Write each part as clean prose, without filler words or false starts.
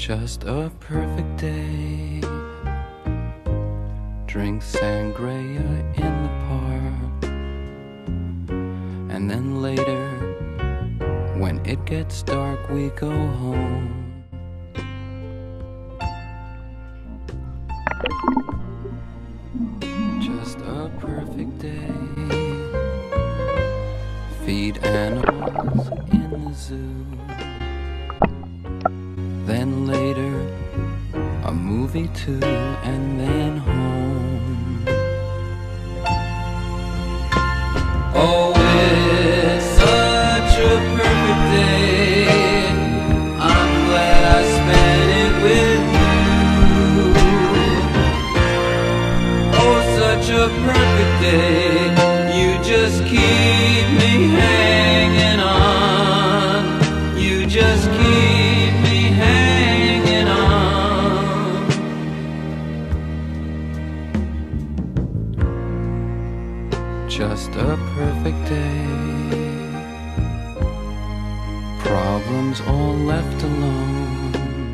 Just a perfect day. Drink sangria in the park, and then later, when it gets dark, we go home. Just a perfect day. Feed animals in the zoo. Then later, a movie too, and then home. Oh, it's such a perfect day. I'm glad I spent it with you. Oh, such a perfect day. You just keep me hanging on. You just keep me hanging on. Just a perfect day. Problems all left alone.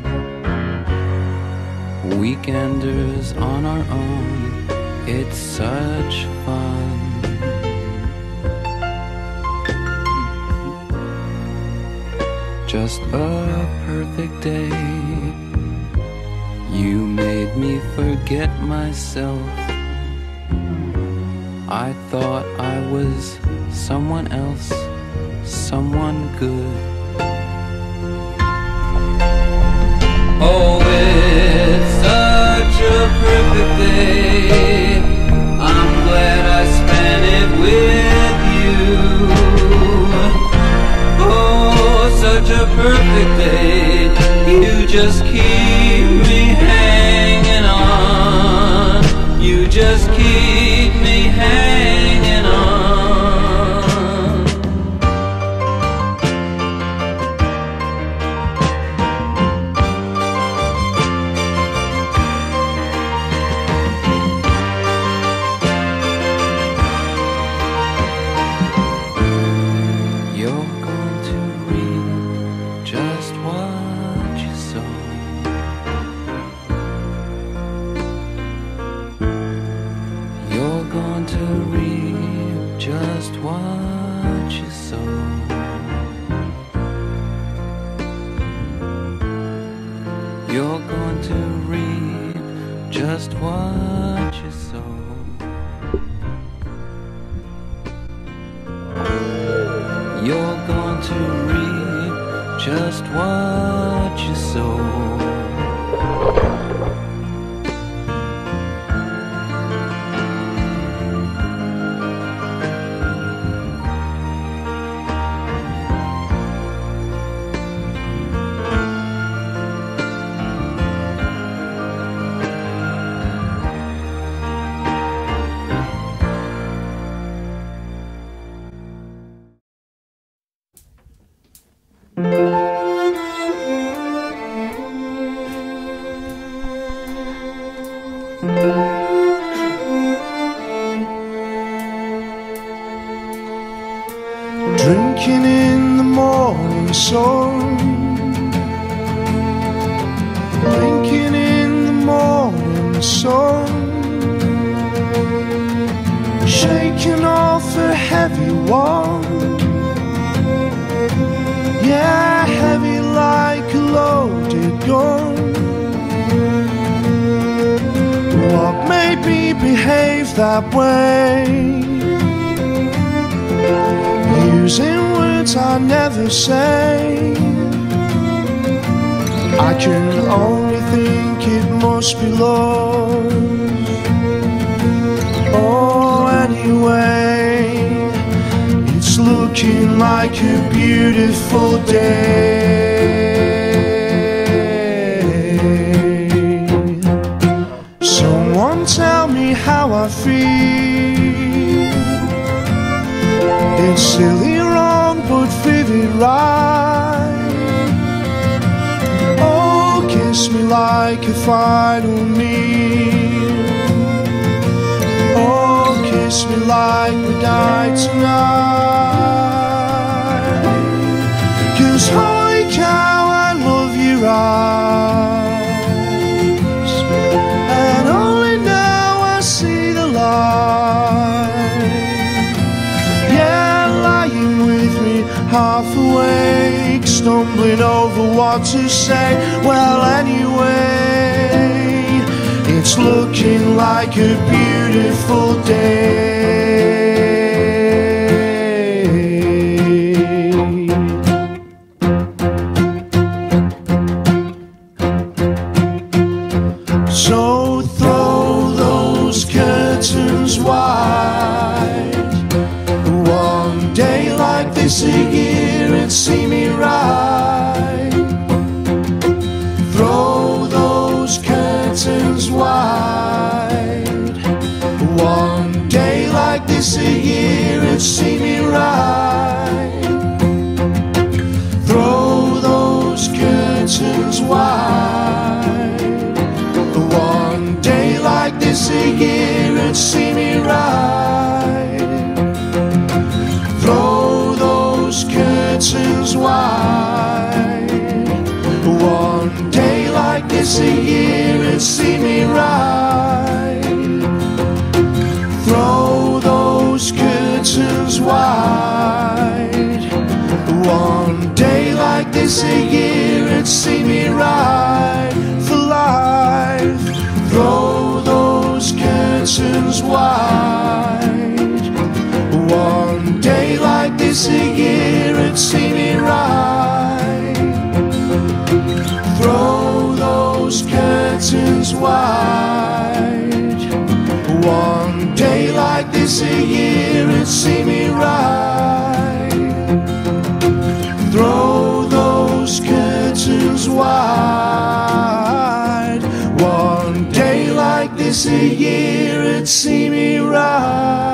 Weekenders on our own. It's such fun. Just a perfect day. You made me forget myself. I thought I was someone else, someone good. Oh, it's such a perfect day. I'm glad I spent it with you. Oh, such a perfect day. You just keep me hanging on. You just keep me hanging on. You're going to reap just what you sow. You're going to reap just what you sow. You're going to reap just what you sow. You're going to reap just what you sow. Drinking in the morning sun, blinking in the morning sun, shaking off a heavy one. Yeah, heavy like a loaded gun. What made me behave that way? Using words I never say. I can only think it must be love. Oh, anyway, it's looking like a beautiful day. Someone tell me how I feel. It's silly wrong but vivid right. Oh, kiss me like a final meal. Oh, kiss me like we died tonight. 'Cause holy cow, I love you right. half awake, stumbling over what to say. Well, anyway, it's looking like a beautiful day. So throw those curtains wide. One day like this a year and see me right. Throw those curtains wide. One day like this a year and see me right. Throw those curtains wide. One day like this a year and see me right. Throw those curtains wide. One day like this a year and see me right. Throw those curtains wide. One day like this a year and see me right. For life, throw those curtains wide. One day like this a year and see me right. Throw those curtains wide. One day like this a year and see me right. Throw those curtains wide. One day like this a year and see me right.